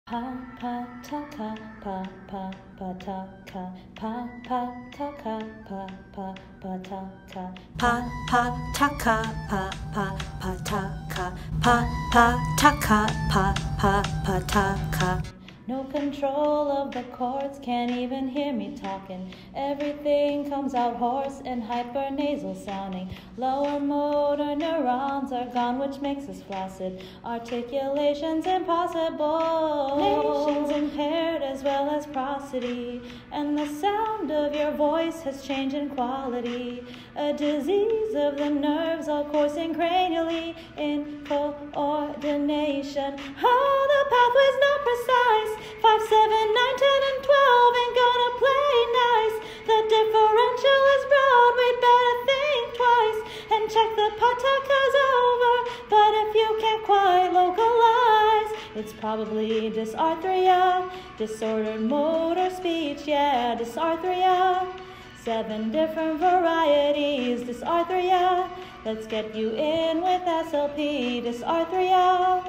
Pa pa taka pa pa pa taka pa pa taka pa pa pa taka pa pa taka pa pa pa taka pa pa taka pa pa pa taka. No control of the chords, can't even hear me talking. Everything comes out hoarse and hypernasal sounding. Lower motor neurons are gone, which makes us flaccid. Articulation's impossible. Nation's impaired as well as prosody. And the sound of your voice has changed in quality. A disease of the nerves all coursing cranially in coordination. Oh, the pathway's not precise. 5, 7, 9, 10, and 12 ain't gonna play nice. The differential is broad, we'd better think twice and check the pataka's over. But if you can't quite localize, it's probably dysarthria, disordered motor speech, yeah, dysarthria. 7 different varieties, dysarthria. Let's get you in with SLP, dysarthria.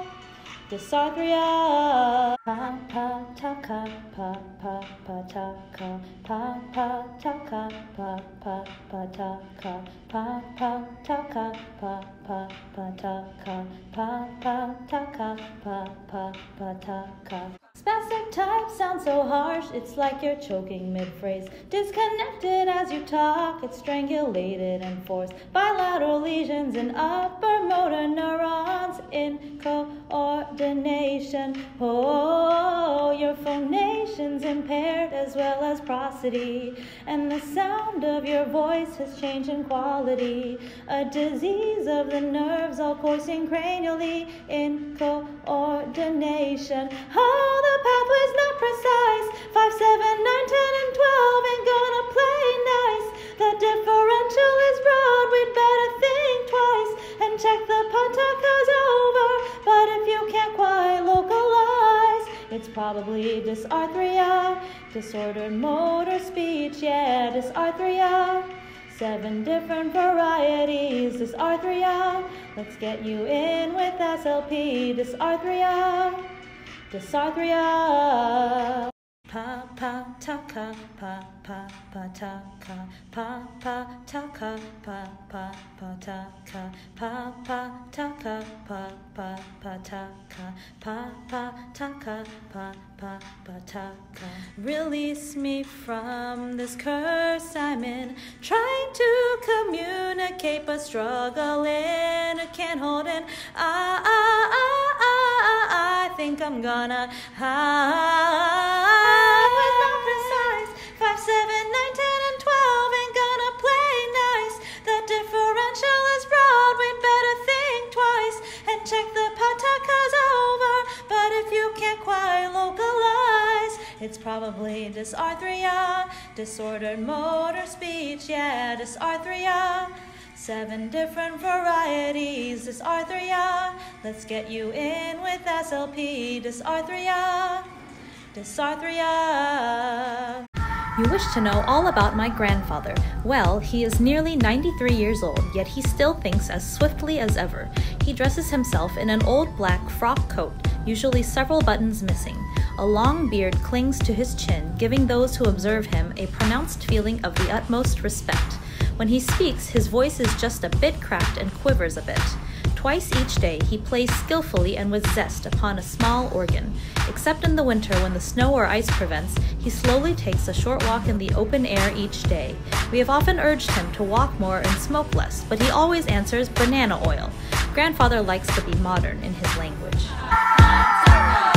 Dysarthria. Pa pa taka pa pa pa taka pa pa taka pa pa pa taka pa pa taka pa pa pa taka pa pa taka pa pa pa taka. Spastic type sounds so harsh, it's like you're choking mid-phrase. Disconnected as you talk, it's strangulated and forced. Bilateral lesions in upper motor neurons in coordination. Oh, your phonation's impaired as well as prosody. And the sound of your voice has changed in quality. A disease of the nerves all coursing cranially in coordination. Oh, the pathway's not precise. 5, 7, 9, 10, and 12 ain't gonna play nice. The differential is broad, we'd better think twice and check the pataka's over. But if you can't quite localize, it's probably dysarthria, disordered motor speech, yeah, dysarthria. 7 different varieties, dysarthria. Let's get you in with SLP, dysarthria. Dysarthria. Pa pa taka pa pa pa taka pa pa taka pa pa pa taka pa pa taka pa pa pa taka pa pa taka pa pa pa taka. Release me from this curse I'm in, trying to communicate but struggling. I can't hold in. I think I'm gonna was not precise. 5, 7, 9, 10, and 12 ain't gonna play nice. The differential is broad, we'd better think twice and check the pataka's over. But if you can't quite localize, it's probably dysarthria, disordered motor speech, yeah, dysarthria. 7 different varieties, dysarthria. Let's get you in with SLP, dysarthria. Dysarthria. You wish to know all about my grandfather. Well, he is nearly 93 years old, yet he still thinks as swiftly as ever. He dresses himself in an old black frock coat, usually several buttons missing. A long beard clings to his chin, giving those who observe him a pronounced feeling of the utmost respect. When he speaks, his voice is just a bit cracked and quivers a bit. Twice each day, he plays skillfully and with zest upon a small organ. Except in the winter when the snow or ice prevents, he slowly takes a short walk in the open air each day. We have often urged him to walk more and smoke less, but he always answers banana oil. Grandfather likes to be modern in his language.